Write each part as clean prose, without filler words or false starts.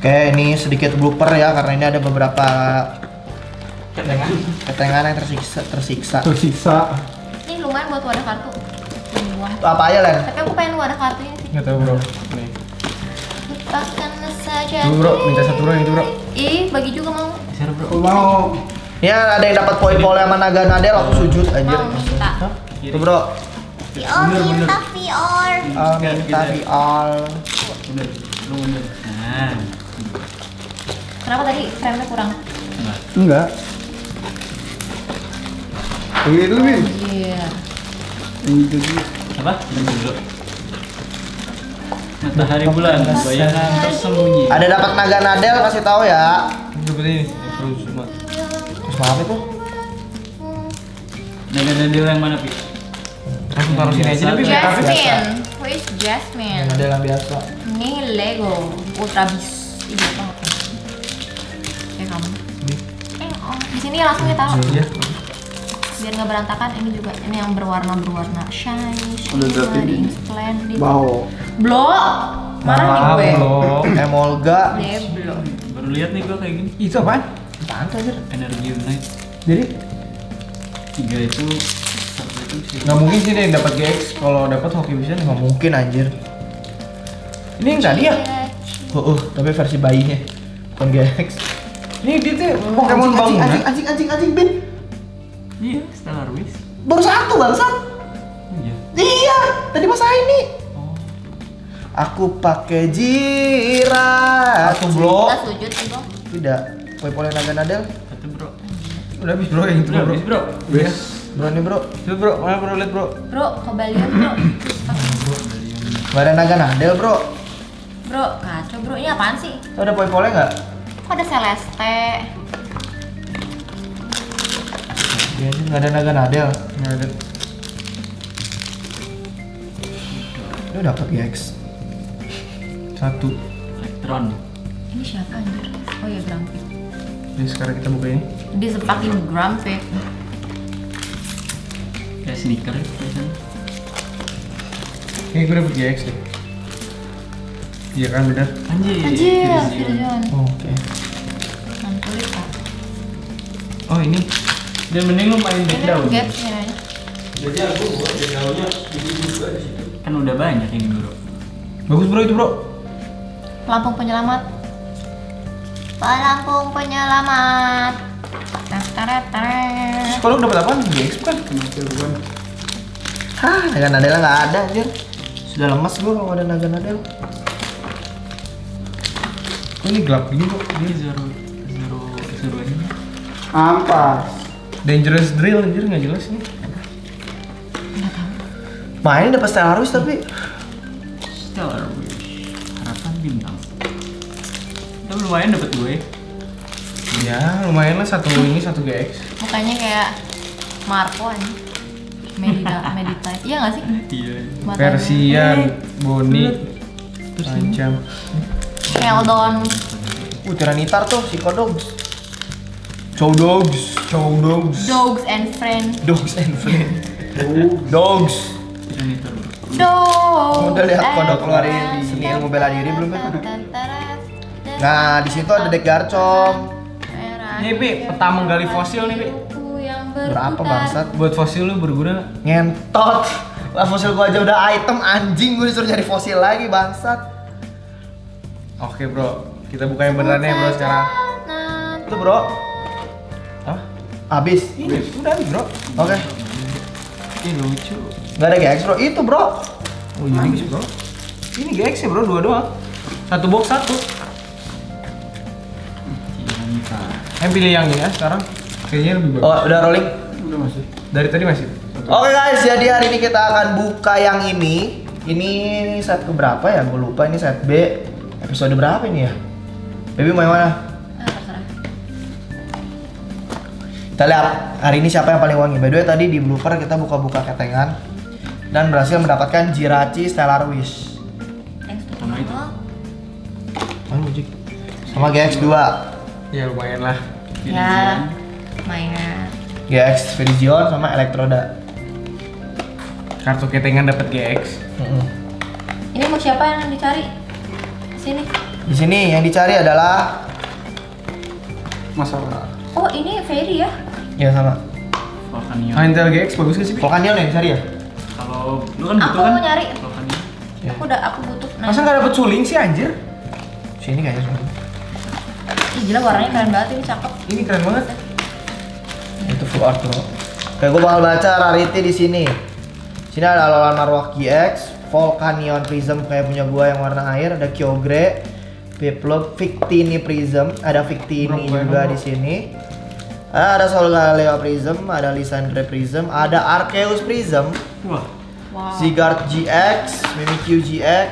Oke, ini sedikit blooper ya karena ini ada beberapa ketengan yang tersiksa. Ini lumayan buat wadah kartu. Apa aja, Len? Tapi aku pengen wadah kartunya sih. Nggak tahu bro. Nih. Lupakan saja. Tuh bro, minta satu bro itu bro. Ih, bagi juga mau. Share bro. Mau. Ini ada yang dapat poin-poin sama naga nadel, aku sujud anjir. Mau minta. Tuh bro. Minta VR. Minta VR. Bener. Lu bener. Nah. Kenapa tadi frame-nya kurang? Enggak. Begitu Min. Iya. Begitu sih. Apa? Dulu. Matahari bulan, bayangan tersembunyi. Ada dapat naga nadel, kasih tahu ya. Seperti ini. Terus semua. Terus maaf itu. Naga nadel yang mana, Pi? Langsung taruh sini aja deh, Pi. Jasmine. Who is Jasmine? Nadel yang biasa. Ini Lego Ultra Beast. Ini banget ya. Kayak kamu. Oh, di sini langsung kita taruh. Iya. Biar nggak berantakan. Ini juga ini yang berwarna shiny. Udah ganti. Splendid. Bau. Blok. Marah nih gue. Emolga. Dia blok. Baru lihat nih gua kayak gini. Itu apaan? Apaan tuh anjir? Energi Unite. Jadi 3 itu satu itu sih. nggak mungkin sih dia dapat GX. Kalau dapat hoki bisa Nggak mungkin anjir. Ini yang tadi ya? Tapi versi bayinya. Bukan GX. Ini dia tuh Pokemon bangunan. Anjing, Bin. Iya, Stellar Wish. Baru satu bangsat. Iya. Iya, tadi masa ini. Oh. Aku pakai jirat. Satu bro. Kita sujud sih bro. Tidak. Poin-poin naga nadel. Satu bro. Udah habis bro yang itu Udah bro. habis bro. Iya. Bro nih bro. Itu bro, mana bro lihat bro. Bro, kembalian bro. Gak ada naga nadel bro. Bro, kacau bro. Ini apaan sih? Tuh ada poin-poinnya nggak? Kok ada Celeste? Iya sih nggak ada naga nadel. Nggak ada. Lu dapat GX. Satu. Electron. Ini siapa anjir? Oh iya, Grumpy. Jadi sekarang kita buka ini. Dia sepakin Grumpy. Kayak sneaker ya biasanya. Kayaknya gue dapet GX deh. Iya kan bener. Anjir. Anjir, Virzion. Virzion. Oke. Mantul ya. Oh ini. Dan mending lu main Ini backdown. gapnya. Jadi aku buat backgroundnya sedikit juga di situ. Kan udah banyak ini bro. Bagus bro itu bro. Pelampung penyelamat. Pelampung penyelamat. Teret. Kalau dapat apaan? GX bukan? Bukan. Hah, naga nadelnya nggak ada anjir. Sudah lemas gua kalau nggak ada naga nadel. Oh, ini gelap gini kok. Ini zero ini. Ampas. Dangerous drill anjir nggak jelas nih. Main dapat Stellar Wish tapi Stellar Wish. Harapan bintang. Tapi lumayan dapet gue. Ya lumayan lah satu ini satu GX. Mukanya kayak Marco aja. Medita. Iya nggak sih? Iya. Matanya. Persian, Boni, Pancam. Keldon. Tiranitar tuh, Psychodogs. Chowdogs. Dogs and friends. Dogs and friends. Dogs. Tiranitar bro. Dogs. Udah lihat and kodok keluarin friends. seni ilmu bela diri belum ya? Tantara. Nah, di situ ada deck Garchomp. Merah Nih Pi, peta menggali fosil nih Pi. hidupku yang Berapa berputar. bangsat? Buat fosil lu berguna. Ngentot. Lah fosil gua aja udah item anjing, gua disuruh nyari fosil lagi bangsat. Oke bro, kita buka yang beneran ya bro sekarang. Itu bro. Hah? Habis. Ini udah habis bro. Oke. Ini lucu. Nggak ada GX bro. Itu bro. Oh ini habis bro. Ini GX ya bro, dua doang. Satu box satu. Tiranitar. Pilih yang ini ya sekarang. Kayaknya lebih bagus. Oh, udah rolling. Udah masih. Dari tadi masih. Oke guys, jadi hari ini kita akan buka yang ini. Ini set keberapa ya? Gue lupa ini set B. Episode berapa ini ya? Baby mau yang mana? Terserah. Kita lihat hari ini siapa yang paling wangi. By the way tadi di blooper kita buka-buka ketengan dan berhasil mendapatkan Jirachi Stellar Wish. Thanks to Sama itu. Sama GX2. Ya lumayan lah. Ya, mainan. GX Virizion sama Elektroda. Kartu ketengan dapat GX. Ini mau siapa yang dicari? Sini. Di sini yang dicari adalah Masalah. Oh ini Fairy ya? ya sama. Volcanion. Intel GX bagus gak sih? Volcanion yang dicari ya? Kalau lu kan Aku butuh kan? nyari. Volcanion. Ya. Aku butuh. Masa nggak dapet suling sih anjir? Sini kayaknya semua. Ih, gila warnanya keren banget ini cakep. Ini keren banget. Itu full art bro. Oke, gue bakal baca rarity di sini. Sini ada Alolan Marowak GX, Volcanion Prism kayak punya gua yang warna air, ada Kyogre, Piplup, Victini Prism, ada Victini Bro, juga bro. di sini. Ada Solgaleo Prism, ada Lysandre Prism, ada Arceus Prism, Wah. Wow. Zygarde GX, Mimikyu GX,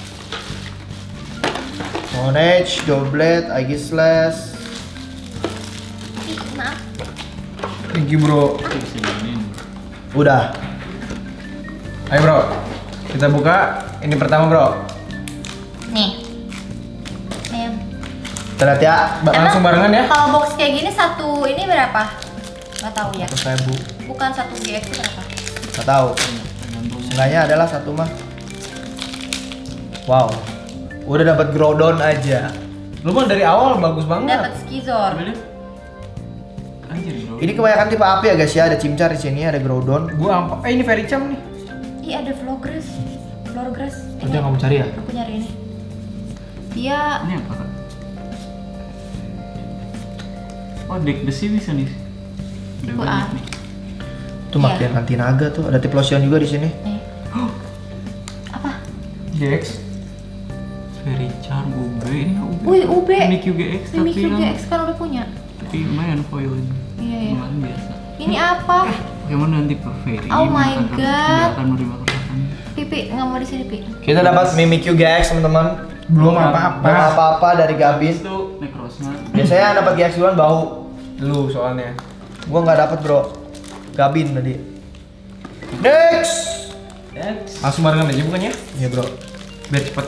Monage, Doblet, Aegislash. Ih, maaf. Thank you bro. Bisa dimainin. Udah. Ayo bro, kita buka. Ini pertama bro. Nih. Nih. Kita lihat ya. Langsung barengan ya. Kalau box kayak gini satu ini berapa? Nggak tahu ya. 1.000. Bukan satu GX itu berapa? Nggak tahu. Seenggaknya adalah satu mah. Wow. Udah dapat Groudon aja. Lu mah dari awal bagus banget. Dapat Skizor. Coba deh. Anjir bro. Ini kebanyakan tipe api ya guys ya. Ada Chimchar di sini, ada Groudon. Gua ampak. Ini Fairycham nih. Ih, ada Florgrass. Florgrass. Itu yang kamu cari ya? Aku nyari ini. Dia Ini apa kak? Oh deck besi bisa nih. Udah Wah. banyak nih. Itu makin anti naga tuh. Ada Typhlosion juga di sini. nih. Apa? GX. Fairycharm UB ini UB. Wih, UB. Mimikyu GX tapi Mimikyu yang GX kan udah punya. tapi lumayan foil ini. Iya, iya. Lumayan biasa. Ini apa? Bagaimana nanti per Fairy? Oh my akan God. tidak akan menerima kekerasan. Pipi nggak mau di sini, Pi. Kita dapat Mimikyu GX teman-teman. Belum apa-apa. Belum apa-apa dari Gabin. Itu Necrozma. Biasanya yang dapat GX duluan bau. Lu soalnya. Gua nggak dapat bro. Gabin tadi. Next. Langsung barengan aja bukannya? Iya bro. Biar cepet.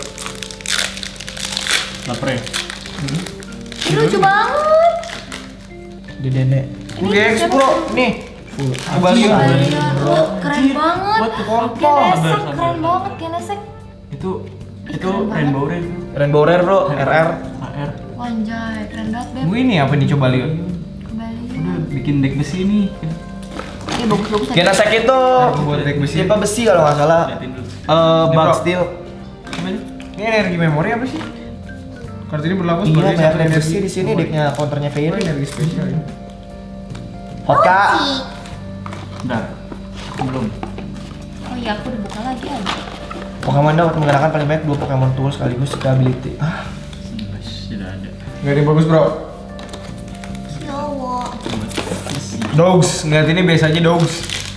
Lapre. Ini lucu banget. Di nenek. Ini GX siapa bro, sih? nih. Coba Anjing, lihat. Iya, bro. Keren banget. What the fuck? Genesek, Sabar, keren sabar. banget Genesek. Itu keren banget. Rainbow Red. Rainbow Rare bro. RR. AR. Wanjay, keren banget, Beb. Gue ini apa nih coba lihat. Kembali. Udah bikin deck besi ini. Ini bagus-bagus aja. Genesek itu Buat deck besi. tipe besi kalau nggak salah. Liatin dulu. Ini, Bug bro. Steel. Coba deh. Ini energi memori apa sih? Kartu ini berlaku Iya sebagai banyak satu energi energi di sini decknya counternya Oh, Fairy. energi spesial ya. Hotka. Bentar. Aku belum. Oh iya, aku udah buka lagi aja. Pokemon dapat menggunakan paling banyak 2 Pokemon tool sekaligus ability. Ah, Sudah ada. Gak ada yang bagus bro. Slowo. Besi. Dogs, ngeliat ini biasa aja dogs.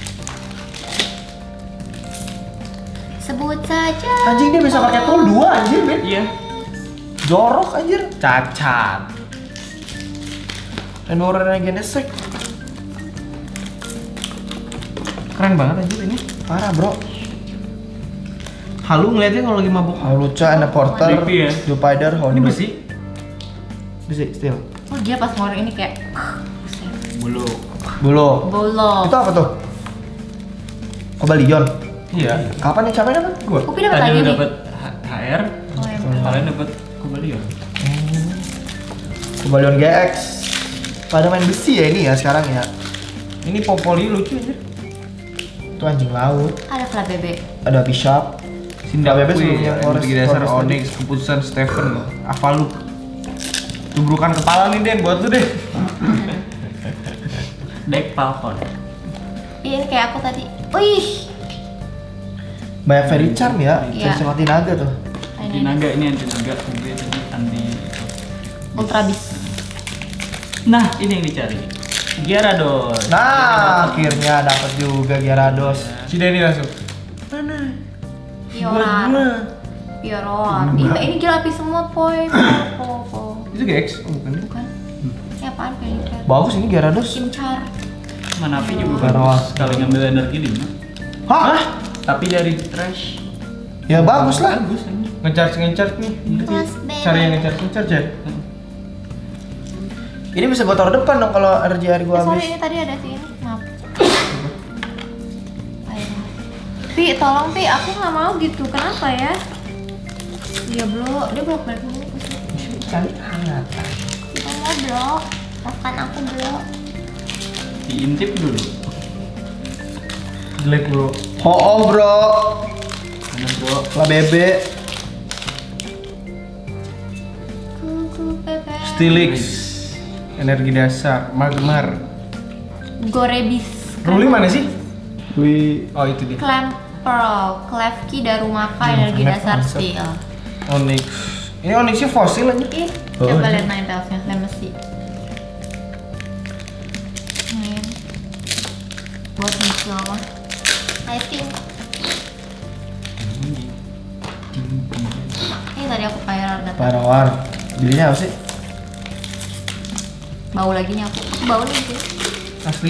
Sebut saja. anjing dia bisa pakai tool 2 anjir, Ben. Iya. Jorok anjir. Cacat. Rainbow Rare Genesek. Keren banget anjir ini. Parah, bro. Halu ngeliatnya kalau lagi mabuk. Hawlucha and a Porter, DP ya? Jupider, Ini Houndour. besi. Besi, steel. Oh dia pas ngeluarin ini kayak buset. Bulu. Belum. Bolong. Itu apa tuh? Kobalion. Iya. Kapan nih capek dapat? Gua. Upi dapat Tadi lagi lu nih. dapat HR. Oh ya betul. Kalian dapat Kobalion. Kobalion GX. Pada main besi ya ini ya sekarang ya. Ini Popoli lucu anjir. Itu anjing laut. Ada flat bebek. Ada Bishop. Sindaku Bebek sebelumnya energi dasar Forest Onyx, keputusan Stephen, Avaluk. Tubrukan kepala nih Den, buat lu deh. Deck Falcon. Iya ini kayak aku tadi. Wih. Banyak Fairy Charm ya. Iya. Versi mati naga tuh. Anti naga ini anti naga. UB tadi anti. Ultra Beast. Nah ini yang dicari. Gyarados. Nah, akhirnya dapat juga Gyarados. Si Denny langsung. Pioran. Pioran. Ini gila api semua, Poy. Po. Itu GX? Oh, bukan. Bukan. Ini apaan Pelincat? Bagus ini Gyarados. Chimchar. Mana api juga Karawang. bagus. Sekali ngambil energi 5. Hah? Tapi dari trash. Ya bagus lah. Bagus ini. Nge-charge nih. Kelas B. Cari yang nge-charge ya. Ini bisa gua taruh depan dong kalau energi hari gua Sorry habis. ini tadi ada sih ini. Maaf. Pi, tolong Pi, aku nggak mau gitu. Kenapa ya? Dia belum balik dulu. Cari hangat. Kita mau bro, makan aku bro. Diintip dulu. Jelek bro. Oh bro. Mana bro? Lah bebe. Kuku pepe. Stilix. Energi dasar. Magmar. Gorebis. Rolling mana sih? Wih. Oh itu dia. Clamp Pearl, Klefki Darumaka, energi Clamp dasar Pearl. steel. Onyx. Ini Onyxnya fosil aja. Ih, Oh, coba iya. lihat nine tails-nya, Lemesi. Buat muncul mah. I think. Ini tadi aku fire data. Parawar. Belinya apa sih? Bau lagi nih aku. Bau nih sih. Asli.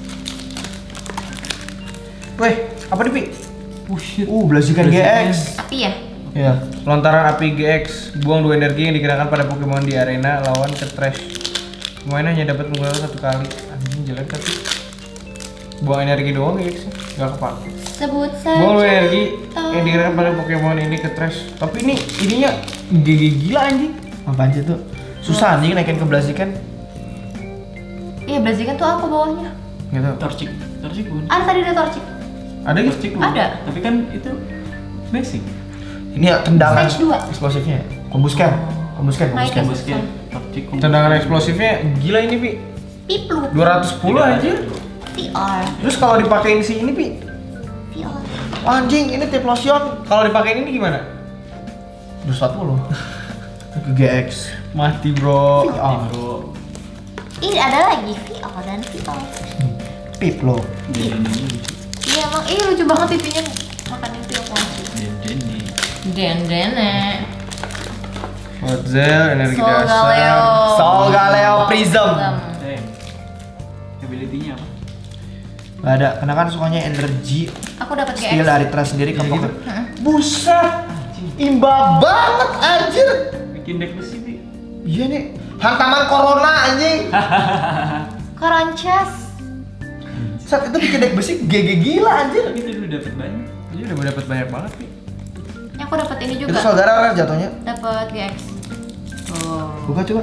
Weh, apa nih Pi? Blaziken GX. Api ya? Iya. Lontaran api GX, buang 2 energi yang digunakan pada Pokemon di arena lawan ke trash. Pemain hanya dapat menggunakan 1 kali. Anjing jelek tapi. Buang energi doang GX, nggak kepake. Sebut saja. Buang 2 energi yang digunakan pada Pokemon ini ke trash. Tapi ini ininya GG gila anjing. Apaan sih tuh? Susah anjing naikin ke Blaziken. Iya, Blaziken tuh apa bawahnya? Gitu. Torcik. Torcik bukan? Ada tadi ada Torchic. Ada gitu? Torcik Ada. Tapi kan itu basic. Ini ya tendangan Stage 2. eksplosifnya. Kombuskan. Kombuskan. Naikin. Bosnya torcik. Tendangan eksplosifnya gila ini Pi. Piplu. 210 aja. VR. Terus kalau dipakein si ini Pi, VR. Anjing, ini tip lotion. kalau dipakein ini gimana? 240. Ke GX. Mati bro. VR. Bro. Ini ada lagi VR dan VR. Pip lo. Jadi Iya emang, lucu banget pipinya makan itu aku masuk. Dendeni. Dendene. Hotzel, energi Sol Galeo. dasar. Sol Galeo Prism. Ability-nya apa? Gak ada, karena kan sukanya energi Aku dapat skill GX. dari Trash sendiri ke Iya, Pokemon. gitu. Buset, imba banget anjir. Bikin deck besi Pi. Iya nih, hantaman corona anjing. Koronces. Saat itu bikin deck besi GG gila anjir. Tapi itu udah dapat banyak. Iya udah dapat banyak banget Pi. Ini aku dapat ini Itu juga. saudara kan jatuhnya. Dapat GX. Oh. Buka coba.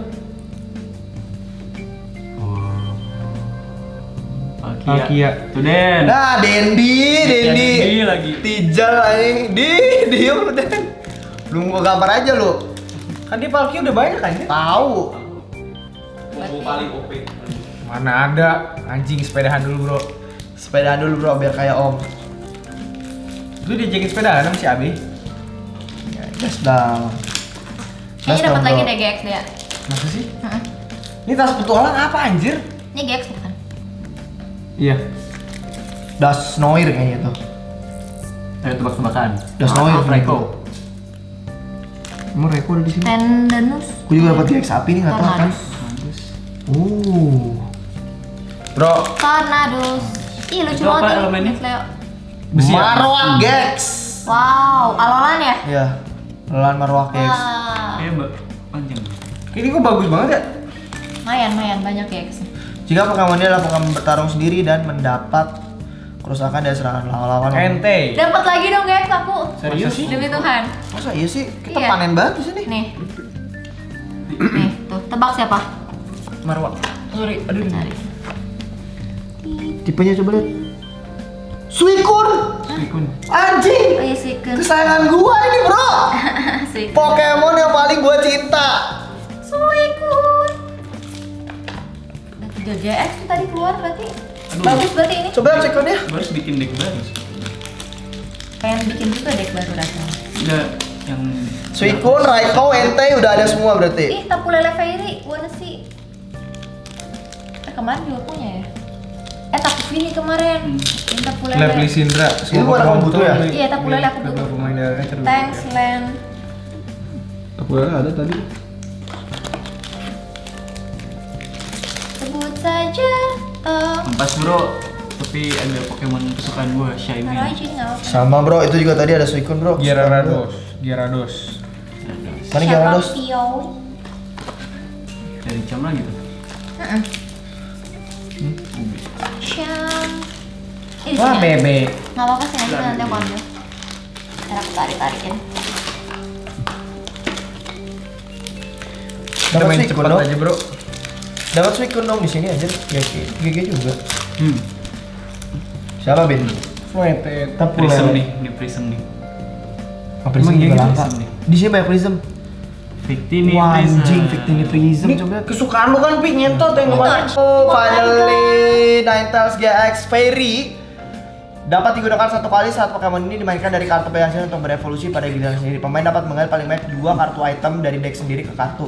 Alkia. Tuh Den. Nah, Dendi. Dendi lagi. Tijal anjing. Diem lu Den. Belum gua gambar aja lu. Kan dia Palkia udah banyak kan ya? Tahu. Combo paling OP. Mana ada anjing sepedahan dulu bro. Sepedaan dulu bro biar kayak Om. Lu diajakin sepedahan sama si Abi? Ya, gas down. Kayaknya dapat Bro. lagi deh GX dia. Masa sih? Heeh. Ini tas petualang apa anjir? Ini GX bukan? Iya. Das Noir kayaknya tuh. Ayo tebak-tebakan. Das Noir Reko. Emang Reko ada di sini? Tendenus. Aku juga dapat GX api nih nggak tahu kan. Tornadus. Bagus. Bro, Tornadus. Ih lucu Itu apa banget ini. elemennya? Leo. besi ya? Marowak GX. Wow, Alolan ya? Ya. Lelan Marowak GX. Wah. Kayaknya panjang. Ini kok bagus banget ya? Lumayan banyak GX. Jika Pokemon ini adalah Pokemon bertarung sendiri dan mendapat kerusakan dari serangan lawan. Ente. Dapat lagi dong GX aku. Serius sih? Demi Tuhan. Masa iya sih? Kita Iya. panen banget di sini. Nih. Nih, tuh. Tebak siapa? Marwah. Sorry, aduh. Cari. Tipenya coba lihat. Suicune. Suicune. Anjing. Oh iya, Suicune. Kesayangan gua ini, Bro. Suicune. Pokemon yang paling gua cinta. Suicune. Ada 3 GX tuh tadi keluar berarti. Aduh. Bagus berarti ini. Coba cek dia. Gue harus bikin deck baru. Pengen bikin juga deck baru rasanya. Udah yang Suicune, Raikou, Entei udah ada semua berarti. Ih, Tapu Lele Fairy, wanna see. Kemarin juga punya ya? Tapu Vini kemarin. Ini Tapu Lele. Lapis Sindra. Ini buat aku butuh ya? Iya, Tapu Lele aku butuh. Pemain daerahnya cerdas. Thanks, Len. Tapu Lele ada tadi. Sebut saja. Empas bro, tapi ada Pokemon kesukaan gue, Taruh Shiny. aja nih nggak apa-apa. Sama, Bro. Itu juga tadi ada Suicune, Bro. Gyarados. Gyarados. Mana Gyarados? Champion. Dari Cam lagi tuh. Heeh. Cam. Ih, Wah, sini. bebe. Nggak apa-apa sih, nanti aku ambil. Ntar aku tarik-tarikin. Kita Dapat main Suicune cepat dong. aja bro. Dapat Suicune dong di sini anjir. GG juga. Siapa Bin? Wait, Prism nih, ini Prism nih. Oh, Prism Emang juga gitu? langka. Prism nih. Di sini banyak Prism. Victini Wah, Prism. anjing, Victini Prism Ini coba. kesukaan lu kan Pi, nyentot yang kemarin. Oh, finally Ninetales GX Fairy dapat digunakan satu kali saat Pokemon ini dimainkan dari kartu pilihan untuk berevolusi pada giliran sendiri. Pemain dapat mengambil paling banyak 2 kartu item dari deck sendiri ke kartu.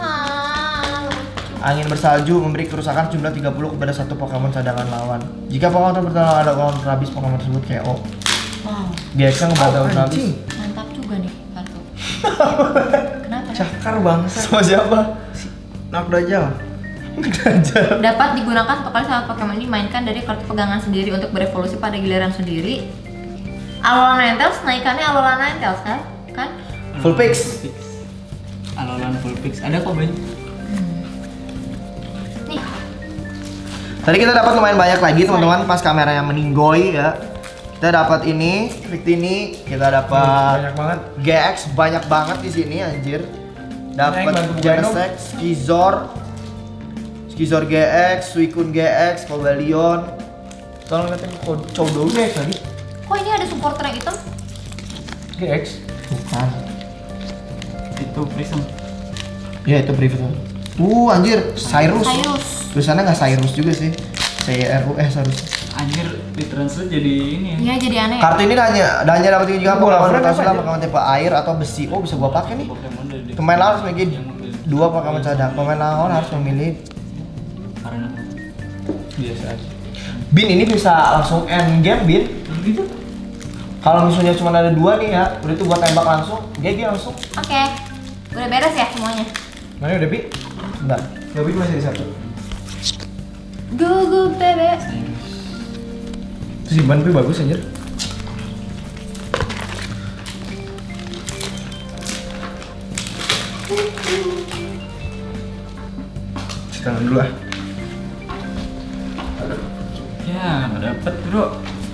Angin bersalju memberi kerusakan jumlah 30 kepada satu Pokemon cadangan lawan. Jika Pokemon terbentuk ada Ultra Beast, Pokemon tersebut KO. Wow, GX-nya ngebantu Ultra Beast. mantap juga nih kartu. Kenapa? Cakar bangsa. Sama siapa? Nak Dajjal. Dapat digunakan satu kali saat Pokemon ini mainkan dari kartu pegangan sendiri untuk berevolusi pada giliran sendiri. Alolan Ninetales, naikannya Alolan Ninetales kan? Full Pix. Alolan full pix. Ada kok banyak. Nih, Tadi kita dapat lumayan banyak lagi teman-teman pas kameranya meninggoy ya. Kita dapat ini, Victini, kita dapat Banyak banget. GX banyak banget di sini anjir. Dapat Bantu bukain dong. Genesect, Skizor GX, Suicune GX, Cobalion. Tolong liatin Chowdown GX lagi. kok ini ada supporter yang hitam? GX. Bukan. Itu Prism. Ya itu brief itu. Anjir, Cyrus. Cyrus. Tulisannya nggak Cyrus juga sih. CYRUS harusnya. Anjir, ditranslate jadi ini ya. Iya jadi aneh. Kartu ini hanya dapat juga Bola Pokemon friend apa berkasual, aja? Pokemon tipe air atau besi. Oh, bisa gua pakai nih. Pokemon dari deck Pemain lawan harus memiliki yang mobil. 2 Pokemon cadangan. Pemain lawan harus memilih. Karena Biasa aja. Bin ini bisa langsung end game Bin. gitu. Kalau misalnya cuma ada 2 nih ya, udah itu gua tembak langsung, GG langsung. Oke, udah beres ya semuanya. Mana udah Pi? Bentar, Gabi masih di satu. Go bebe. Itu simpan Pi bagus anjir. Sekarang dulu ah. Ya, nggak dapet bro.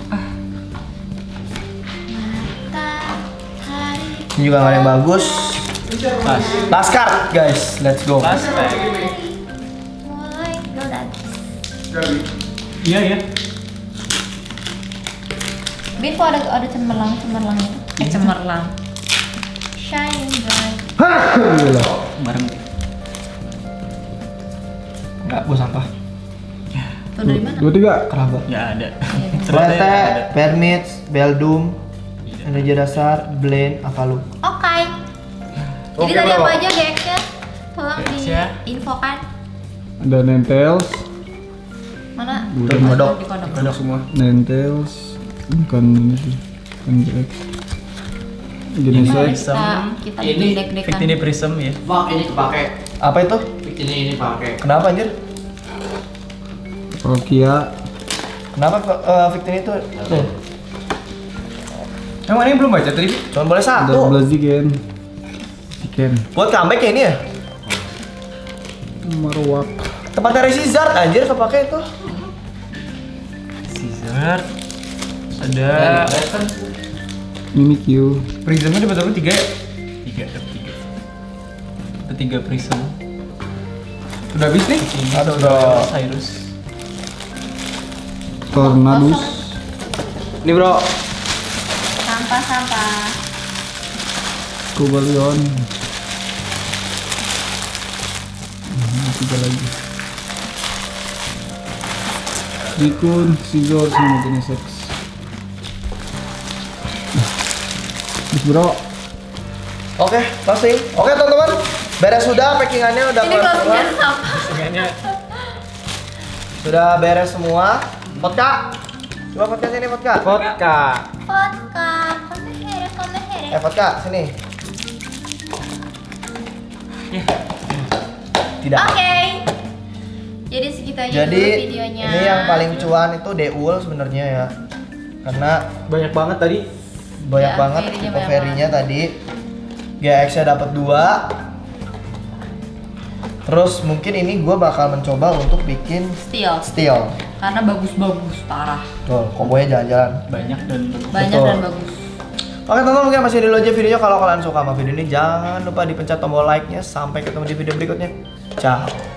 Matahari Ini juga nggak ada yang bagus. Pas. Last card guys, let's go. Pas pack. mulai godan. Iya ya. Bin kok ada cemerlang itu? Cemerlang. Shining bright. Bareng. Enggak, gua sampah. Tuh dari mana? 23. Kerabat. Nggak ada. Lete, Permits, Beldum, Energi dasar, Blend, Avalu. Oke. Jadi Oke, tadi Bro. apa aja GX-nya? Tolong GX-nya. diinfokan. Ada Ninetales, Mana? Bukan. Oh, Kodok. di kodok. Kodok semua. Ninetales, bukan ini sih, bukan GX. Mari Genesect, kita bikin deck-deckan. Victini Prism ya. Fuck, ini kepake. Apa itu? Ini pakai. Kenapa anjir? Palkia, Kenapa Victini itu? Tuh, Emang ini belum baca tadi Pi? cuma boleh ada satu. Blaziken, Chicken, Buat comeback ya ini ya? Marowak, Tempatnya Resizard anjir kepake itu. Caesar. Ada Mimikyu, Prismnya dapat 3 ya? 3. Ada 3 Prism. Udah habis nih? Aduh, udah. Cyrus. Tornadus, Nih bro, Sampah. Cobalion. 3 lagi. Suicune, Scizor, sama Genesect. Bis bro, oke, closing. Oke teman-teman, beres sudah packingannya udah Ini keluar closingnya semua. sampah. Sebenarnya Sudah beres semua. Vodka, coba vodka sini vodka. Vodka. Vodka. Come here. Vodka sini. Tidak. Oke. Jadi segitu aja Jadi dulu videonya. ini yang paling cuan itu Deul sebenarnya ya, karena Banyak banget tadi. banyak Ya, banget fairy-nya tipe banyak fairy-nya tadi. GX-nya dapat 2. Terus mungkin ini gue bakal mencoba untuk bikin steel. Karena bagus-bagus parah. Tuh, kombonya jalan-jalan. banyak dan Banyak Betul. dan bagus. Oke teman-teman, mungkin masih dulu aja videonya. Kalau kalian suka sama video ini, jangan lupa dipencet tombol like-nya. Sampai ketemu di video berikutnya. Ciao.